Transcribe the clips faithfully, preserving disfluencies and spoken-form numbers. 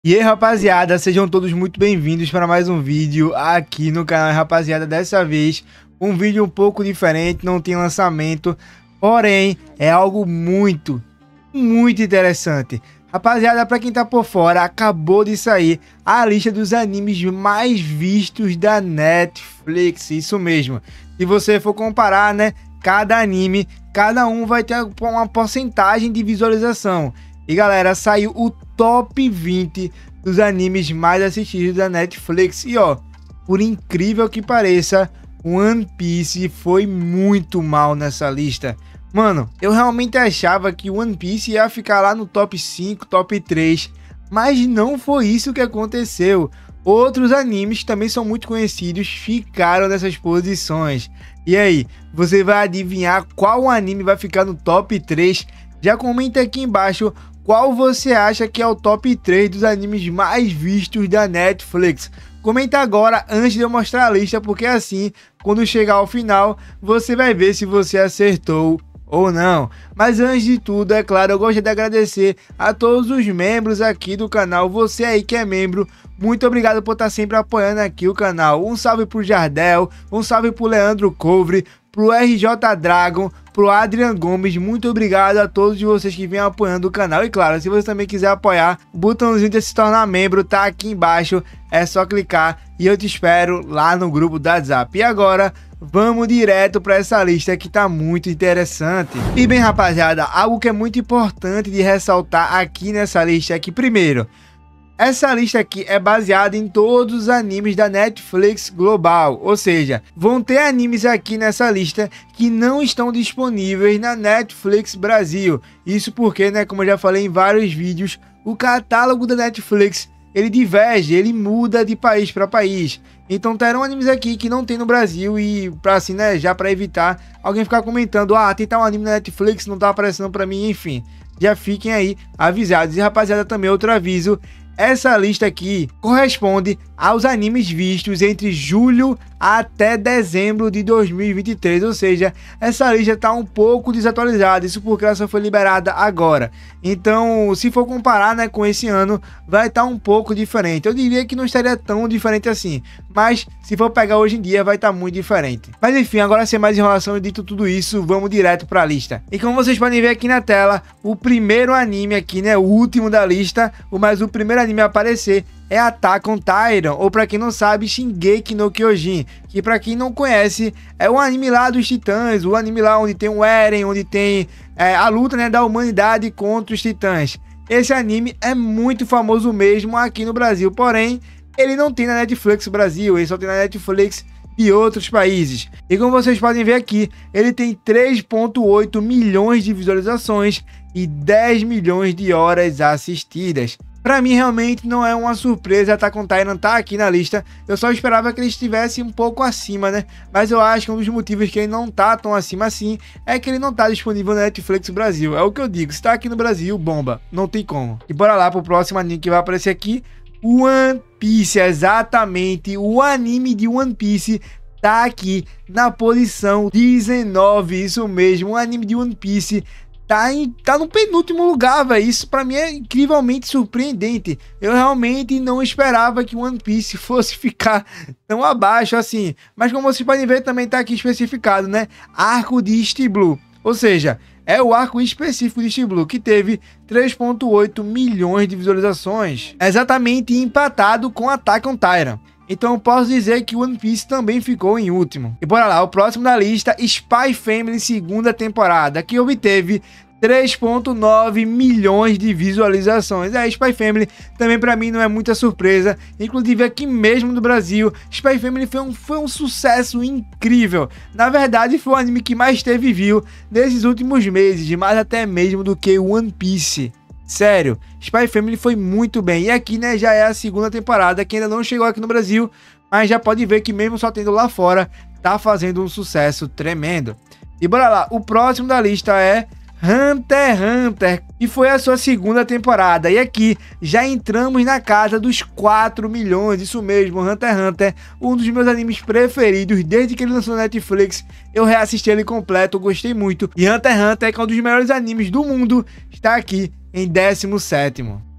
E aí, rapaziada, sejam todos muito bem-vindos para mais um vídeo aqui no canal, rapaziada. Dessa vez, um vídeo um pouco diferente, não tem lançamento, porém, é algo muito, muito interessante. Rapaziada, para quem tá por fora, acabou de sair a lista dos animes mais vistos da Netflix, isso mesmo. Se você for comparar, né, cada anime, cada um vai ter uma porcentagem de visualização. E galera, saiu o top vinte dos animes mais assistidos da Netflix. E ó, por incrível que pareça, One Piece foi muito mal nessa lista. Mano, eu realmente achava que One Piece ia ficar lá no top cinco, top três, mas não foi isso que aconteceu. Outros animes que também são muito conhecidos ficaram nessas posições. E aí, você vai adivinhar qual anime vai ficar no top três? Já comenta aqui embaixo qual você acha que é o top três dos animes mais vistos da Netflix. Comenta agora antes de eu mostrar a lista, porque assim, quando chegar ao final, você vai ver se você acertou ou não. Mas antes de tudo, é claro, eu gostaria de agradecer a todos os membros aqui do canal. Você aí que é membro, muito obrigado por estar sempre apoiando aqui o canal. Um salve pro Jardel, um salve pro Leandro Couvre, pro R J Dragon, pro Adrian Gomes. Muito obrigado a todos de vocês que vêm apoiando o canal. E claro, se você também quiser apoiar, o botãozinho de se tornar membro tá aqui embaixo, é só clicar e eu te espero lá no grupo do WhatsApp. E agora, vamos direto para essa lista que tá muito interessante. E bem, rapaziada, algo que é muito importante de ressaltar aqui nessa lista é que, primeiro, essa lista aqui é baseada em todos os animes da Netflix global, ou seja, vão ter animes aqui nessa lista que não estão disponíveis na Netflix Brasil. Isso porque, né, como eu já falei em vários vídeos, o catálogo da Netflix, ele diverge, ele muda de país para país. Então terão animes aqui que não tem no Brasil e para assim, né, já para evitar alguém ficar comentando, ah, tem tal anime na Netflix, não tá aparecendo para mim, enfim. Já fiquem aí avisados. E rapaziada, também outro aviso, essa lista aqui corresponde aos animes vistos entre julho até dezembro de dois mil e vinte e três, ou seja, essa lista está um pouco desatualizada, isso porque ela só foi liberada agora. Então, se for comparar, né, com esse ano, vai estar um pouco diferente. Eu diria que não estaria tão diferente assim, mas se for pegar hoje em dia, vai estar muito diferente. Mas enfim, agora sem mais enrolação, dito tudo isso, vamos direto para a lista. E como vocês podem ver aqui na tela, o primeiro anime aqui, né, o último da lista, mas o primeiro anime a aparecer é Attack on Titan, ou para quem não sabe, Shingeki no Kyojin, que para quem não conhece, é um anime lá dos titãs, o anime lá onde tem o Eren, onde tem é, a luta, né, da humanidade contra os titãs. Esse anime é muito famoso mesmo aqui no Brasil, porém, ele não tem na Netflix Brasil, ele só tem na Netflix de outros países. E como vocês podem ver aqui, ele tem três vírgula oito milhões de visualizações e dez milhões de horas assistidas. Pra mim, realmente não é uma surpresa Attack on Titan tá aqui na lista. Eu só esperava que ele estivesse um pouco acima, né? Mas eu acho que um dos motivos que ele não tá tão acima assim é que ele não tá disponível na Netflix Brasil. É o que eu digo, se tá aqui no Brasil, bomba. Não tem como. E bora lá pro próximo anime que vai aparecer aqui. One Piece, exatamente. O anime de One Piece tá aqui na posição dezenove. Isso mesmo, o anime de One Piece Tá, em, tá no penúltimo lugar, velho. Isso pra mim é incrivelmente surpreendente. Eu realmente não esperava que One Piece fosse ficar tão abaixo assim. Mas como vocês podem ver, também tá aqui especificado, né? Arco de East Blue. Ou seja, é o arco específico de East Blue, que teve três vírgula oito milhões de visualizações. Exatamente empatado com Attack on Titan. Então eu posso dizer que One Piece também ficou em último. E bora lá, o próximo da lista, Spy Family segunda temporada, que obteve três vírgula nove milhões de visualizações. É, Spy Family também pra mim não é muita surpresa. Inclusive aqui mesmo no Brasil, Spy Family foi um, foi um sucesso incrível. Na verdade foi o anime que mais teve view nesses últimos meses, mais até mesmo do que One Piece. Sério, Spy Family foi muito bem. E aqui, né, já é a segunda temporada, que ainda não chegou aqui no Brasil, mas já pode ver que mesmo só tendo lá fora, tá fazendo um sucesso tremendo. E bora lá, o próximo da lista é Hunter x Hunter, e foi a sua segunda temporada. E aqui já entramos na casa dos quatro milhões, isso mesmo, Hunter x Hunter, um dos meus animes preferidos desde que ele lançou na Netflix. Eu reassisti ele completo, eu gostei muito. E Hunter x Hunter, que é um dos melhores animes do mundo, está aqui em décimo sétimo.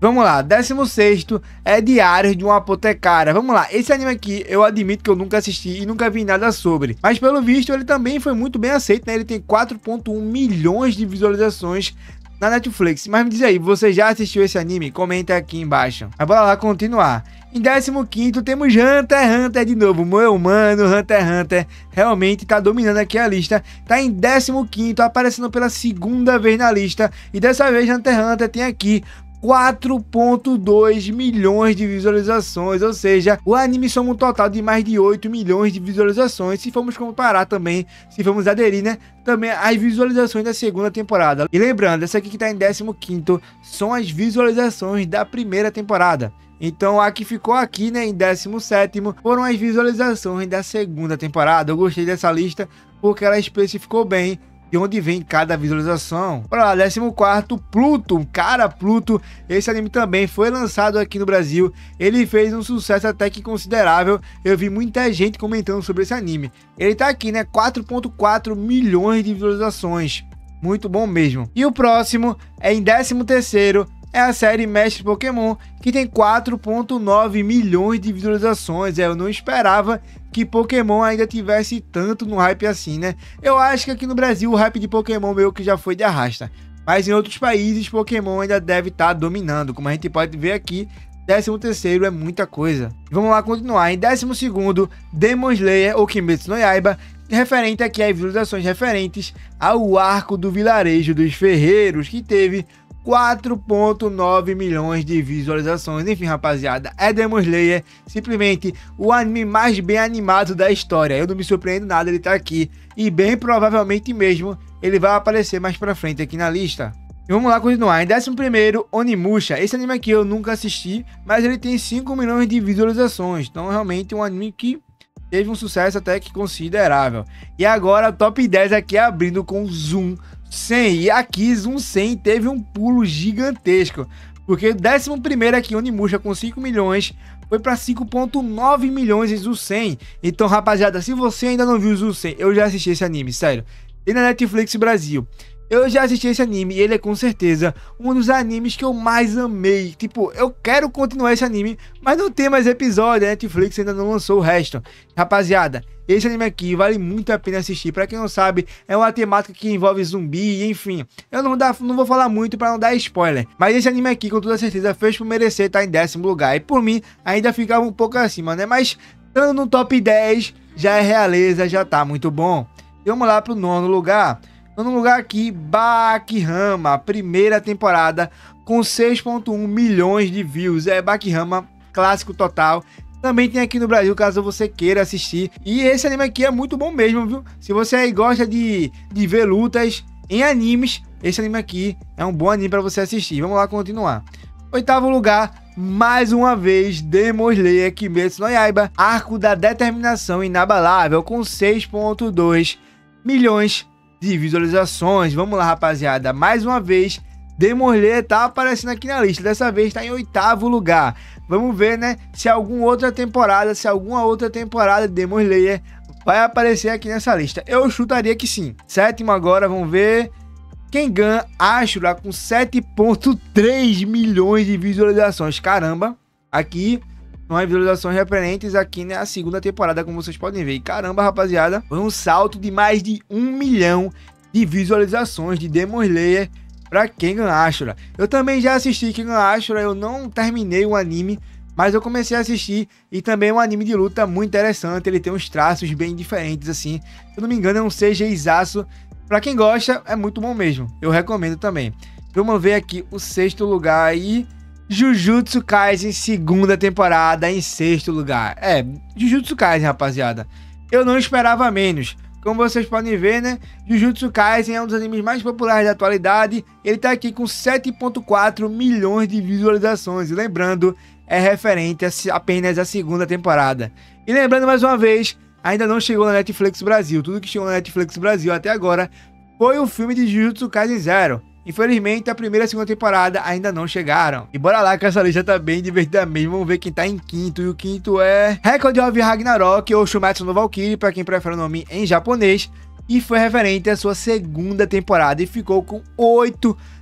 Vamos lá, décimo sexto é Diários de uma Apotecária. Vamos lá, esse anime aqui eu admito que eu nunca assisti e nunca vi nada sobre, mas pelo visto ele também foi muito bem aceito, né? Ele tem quatro ponto um milhões de visualizações na Netflix. Mas me diz aí, você já assistiu esse anime? Comenta aqui embaixo. Mas bora lá continuar. Em décimo quinto temos Hunter x Hunter de novo. Meu mano, Hunter x Hunter realmente tá dominando aqui a lista. Tá em décimo quinto, aparecendo pela segunda vez na lista. E dessa vez Hunter x Hunter tem aqui quatro ponto dois milhões de visualizações, ou seja, o anime soma um total de mais de oito milhões de visualizações, se formos comparar também, se formos aderir, né, também as visualizações da segunda temporada. E lembrando, essa aqui que tá em décimo quinto são as visualizações da primeira temporada. Então a que ficou aqui, né, em décimo sétimo foram as visualizações da segunda temporada. Eu gostei dessa lista porque ela especificou bem de onde vem cada visualização. Bora lá, décimo quarto, Pluto. Cara, Pluto, esse anime também foi lançado aqui no Brasil. Ele fez um sucesso até que considerável. Eu vi muita gente comentando sobre esse anime. Ele tá aqui, né, quatro ponto quatro milhões de visualizações. Muito bom mesmo. E o próximo é em décimo terceiro, é a série Mestre Pokémon, que tem quatro ponto nove milhões de visualizações. É, eu não esperava que Pokémon ainda tivesse tanto no hype assim, né? Eu acho que aqui no Brasil o hype de Pokémon meio que já foi de arrasta. Mas em outros países Pokémon ainda deve estar dominando. Como a gente pode ver aqui, décimo terceiro é muita coisa. Vamos lá continuar. Em décimo segundo, Demon Slayer ou Kimetsu no Yaiba, referente aqui às visualizações referentes ao arco do vilarejo dos ferreiros, que teve quatro ponto nove milhões de visualizações. Enfim, rapaziada, é Demon Slayer, simplesmente o anime mais bem animado da história. Eu não me surpreendo nada ele tá aqui, e bem provavelmente mesmo ele vai aparecer mais pra frente aqui na lista. E vamos lá continuar. Em décimo primeiro, Onimusha. Esse anime aqui eu nunca assisti, mas ele tem cinco milhões de visualizações, então realmente um anime que teve um sucesso até que considerável. E agora top dez aqui abrindo com Zoom cem, e aqui Zoom cem teve um pulo gigantesco, porque o décimo primeiro aqui, Onimusha, com cinco milhões, foi para cinco ponto nove milhões em Zoom cem. Então, rapaziada, se você ainda não viu Zoom cem, eu já assisti esse anime, sério, e na Netflix Brasil. Eu já assisti esse anime e ele é com certeza um dos animes que eu mais amei. Tipo, eu quero continuar esse anime, mas não tem mais episódio, a Netflix ainda não lançou o resto. Rapaziada, esse anime aqui vale muito a pena assistir. Pra quem não sabe, é uma temática que envolve zumbi, enfim. Eu não, dá, não vou falar muito pra não dar spoiler, mas esse anime aqui com toda certeza fez por merecer estar em décimo lugar. E por mim, ainda ficava um pouco acima, né? Mas estando no top dez, já é realeza, já tá muito bom. E vamos lá pro nono lugar. No lugar aqui, Baki-Hanma, primeira temporada com seis ponto um milhões de views. É Baki-Hanma, clássico total. Também tem aqui no Brasil, caso você queira assistir. E esse anime aqui é muito bom mesmo, viu? Se você aí gosta de, de ver lutas em animes, esse anime aqui é um bom anime para você assistir. Vamos lá continuar. Oitavo lugar, mais uma vez, Demon Slayer Kimetsu no Yaiba, Arco da Determinação Inabalável, com seis ponto dois milhões de visualizações. Vamos lá, rapaziada, mais uma vez Demon Slayer tá aparecendo aqui na lista, dessa vez tá em oitavo lugar. Vamos ver, né, se alguma outra temporada, se alguma outra temporada de Demon Slayer vai aparecer aqui nessa lista. Eu chutaria que sim. Sétimo agora, vamos ver, Kengan Ashura com sete ponto três milhões de visualizações. Caramba, aqui não é visualizações referentes aqui, né, a segunda temporada, como vocês podem ver. E caramba, rapaziada, foi um salto de mais de um milhão de visualizações de Demon Slayer para Kengan Ashura. Eu também já assisti Kengan Ashura, eu não terminei o anime, mas eu comecei a assistir, e também é um anime de luta muito interessante. Ele tem uns traços bem diferentes, assim. Se eu não me engano, é um C G I-zaço. Pra quem gosta, é muito bom mesmo. Eu recomendo também. Vamos ver aqui o sexto lugar aí. Jujutsu Kaisen, segunda temporada, em sexto lugar. É, Jujutsu Kaisen, rapaziada, eu não esperava menos. Como vocês podem ver, né, Jujutsu Kaisen é um dos animes mais populares da atualidade. Ele tá aqui com sete ponto quatro milhões de visualizações. E lembrando, é referente a apenas a segunda temporada. E lembrando mais uma vez, ainda não chegou na Netflix Brasil. Tudo que chegou na Netflix Brasil até agora foi o filme de Jujutsu Kaisen Zero. Infelizmente, a primeira e a segunda temporada ainda não chegaram. E bora lá, que essa lista tá bem divertida mesmo. Vamos ver quem tá em quinto. E o quinto é Record of Ragnarok, ou Shumatsu no Valkyrie, pra quem prefere o nome em japonês. E foi referente à sua segunda temporada. E ficou com oito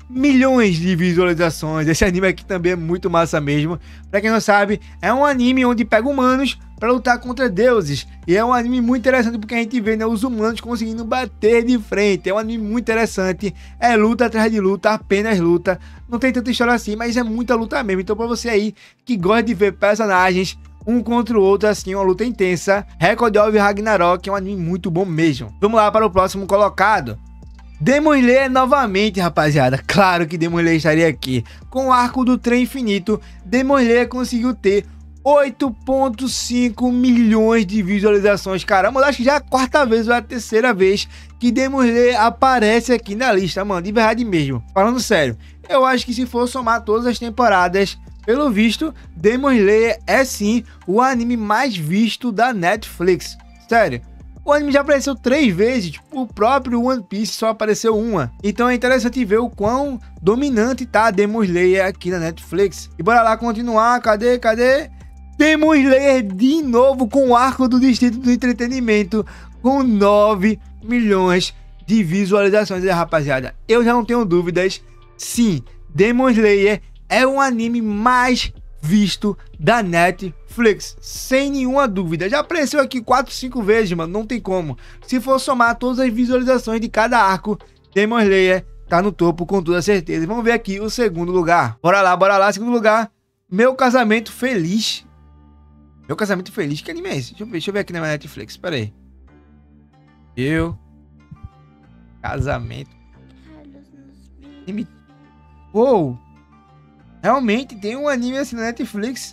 milhões de visualizações. Esse anime aqui também é muito massa mesmo. Pra quem não sabe, é um anime onde pega humanos para lutar contra deuses. E é um anime muito interessante porque a gente vê, né, os humanos conseguindo bater de frente. É um anime muito interessante. É luta atrás de luta, apenas luta. Não tem tanta história assim, mas é muita luta mesmo. Então pra você aí que gosta de ver personagens um contra o outro, assim, uma luta intensa, Record of Ragnarok é um anime muito bom mesmo. Vamos lá para o próximo colocado. Demon Slayer novamente, rapaziada. Claro que Demon Slayer estaria aqui. Com o arco do trem infinito, Demon Slayer conseguiu ter oito ponto cinco milhões de visualizações. Caramba, eu acho que já é a quarta vez ou a terceira vez que Demon Slayer aparece aqui na lista, mano. De verdade mesmo. Falando sério, eu acho que se for somar todas as temporadas, pelo visto, Demon Slayer é sim o anime mais visto da Netflix. Sério. O anime já apareceu três vezes, tipo, o próprio One Piece só apareceu uma. Então é interessante ver o quão dominante tá Demon Slayer aqui na Netflix. E bora lá continuar, cadê, cadê? Demon Slayer de novo com o arco do Distrito do Entretenimento, com nove milhões de visualizações, e, rapaziada. Eu já não tenho dúvidas, sim, Demon Slayer é o anime mais visto da Netflix, sem nenhuma dúvida. Já apareceu aqui quatro, cinco vezes, mano, não tem como. Se for somar todas as visualizações de cada arco, Demon Slayer tá no topo com toda certeza. Vamos ver aqui o segundo lugar. Bora lá, bora lá, segundo lugar, Meu Casamento Feliz. Meu Casamento Feliz, que anime é esse? Deixa eu ver, deixa eu ver aqui na minha Netflix, pera aí. Meu Casamento. Anime. Uou! Realmente tem um anime assim na Netflix.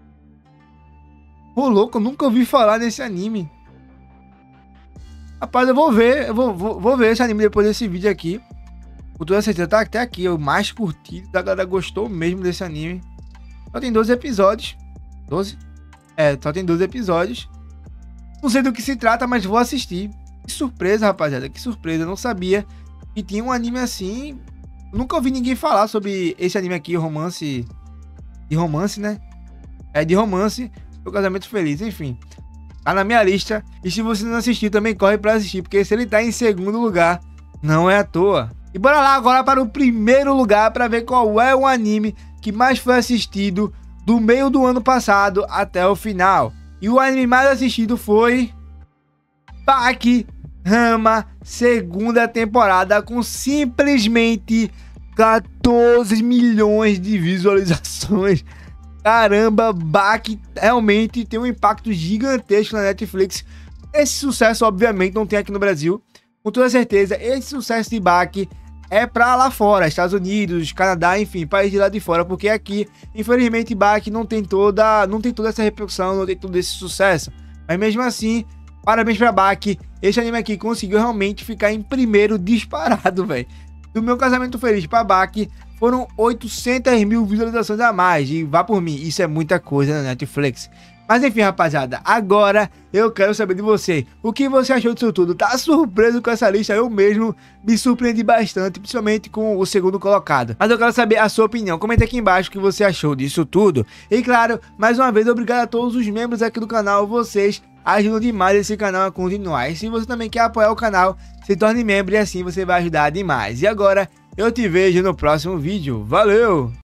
Pô, louco, eu nunca ouvi falar desse anime. Rapaz, eu vou ver, eu vou, vou, vou ver esse anime depois desse vídeo aqui. Com toda certeza, tá até aqui, o mais curtido. A galera gostou mesmo desse anime. Só tem doze episódios. doze? É, só tem doze episódios. Não sei do que se trata, mas vou assistir. Que surpresa, rapaziada, que surpresa. Eu não sabia que tinha um anime assim. Nunca ouvi ninguém falar sobre esse anime aqui, romance. De romance, né? É de romance, Meu Casamento Feliz, enfim. Tá na minha lista. E se você não assistiu, também corre pra assistir. Porque se ele tá em segundo lugar, não é à toa. E bora lá agora para o primeiro lugar pra ver qual é o anime que mais foi assistido do meio do ano passado até o final. E o anime mais assistido foi Baki Hanma, segunda temporada, com simplesmente quatorze milhões de visualizações. Caramba, Baki realmente tem um impacto gigantesco na Netflix. Esse sucesso, obviamente, não tem aqui no Brasil. Com toda certeza, esse sucesso de Baki é pra lá fora, Estados Unidos, Canadá, enfim, país de lá de fora, porque aqui, infelizmente, Baki não tem toda, não tem toda essa repercussão, não tem todo esse sucesso. Mas mesmo assim, parabéns pra Baki. Esse anime aqui conseguiu realmente ficar em primeiro disparado, velho. Do Meu Casamento Feliz pra Baki, foram oitocentas mil visualizações a mais. E vá por mim, isso é muita coisa na Netflix. Mas enfim, rapaziada, agora eu quero saber de você. O que você achou disso tudo? Tá surpreso com essa lista? Eu mesmo me surpreendi bastante, principalmente com o segundo colocado. Mas eu quero saber a sua opinião. Comenta aqui embaixo o que você achou disso tudo. E claro, mais uma vez, obrigado a todos os membros aqui do canal. Vocês ajudam demais esse canal a continuar. E se você também quer apoiar o canal, se torne membro e assim você vai ajudar demais. E agora, eu te vejo no próximo vídeo. Valeu!